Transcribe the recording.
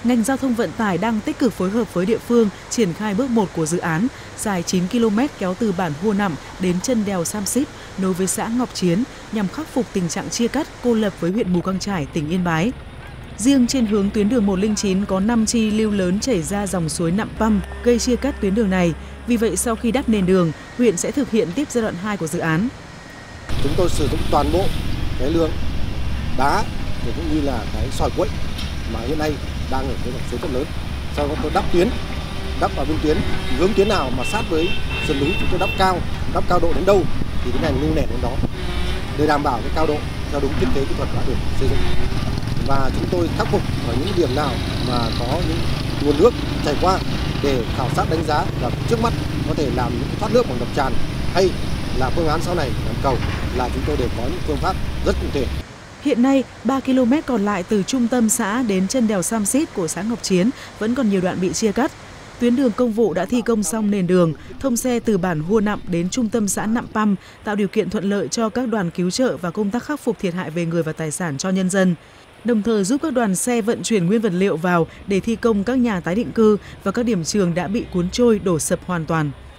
Ngành giao thông vận tải đang tích cực phối hợp với địa phương triển khai bước 1 của dự án dài 9 km kéo từ bản Hua Nậm đến chân đèo Sam Sip nối với xã Ngọc Chiến nhằm khắc phục tình trạng chia cắt, cô lập với huyện Mù Căng Chải, tỉnh Yên Bái. Riêng trên hướng tuyến đường 109 có 5 chi lưu lớn chảy ra dòng suối Nậm Păm gây chia cắt tuyến đường này. Vì vậy, sau khi đắp nền đường, huyện sẽ thực hiện tiếp giai đoạn 2 của dự án. Chúng tôi sử dụng toàn bộ cái lượng đá cũng như là cái sỏi quậy mà hiện nay đang ở cái dòng suối rất lớn. Sau đó tôi đắp vào bên tuyến, hướng tuyến nào mà sát với sườn núi chúng tôi đắp cao độ đến đâu thì cái này lưu nền đến đó để đảm bảo cái cao độ theo đúng thiết kế kỹ thuật đã được xây dựng. Và chúng tôi khắc phục ở những điểm nào mà có những nguồn nước chảy qua để khảo sát đánh giá và trước mắt có thể làm những thoát nước bằng đập tràn hay là phương án sau này làm cầu là chúng tôi đều có những phương pháp rất cụ thể. Hiện nay, 3 km còn lại từ trung tâm xã đến chân đèo Sam Sip của xã Ngọc Chiến vẫn còn nhiều đoạn bị chia cắt. Tuyến đường công vụ đã thi công xong nền đường, thông xe từ bản Hua Nậm đến trung tâm xã Nậm Păm, tạo điều kiện thuận lợi cho các đoàn cứu trợ và công tác khắc phục thiệt hại về người và tài sản cho nhân dân. Đồng thời giúp các đoàn xe vận chuyển nguyên vật liệu vào để thi công các nhà tái định cư và các điểm trường đã bị cuốn trôi, đổ sập hoàn toàn.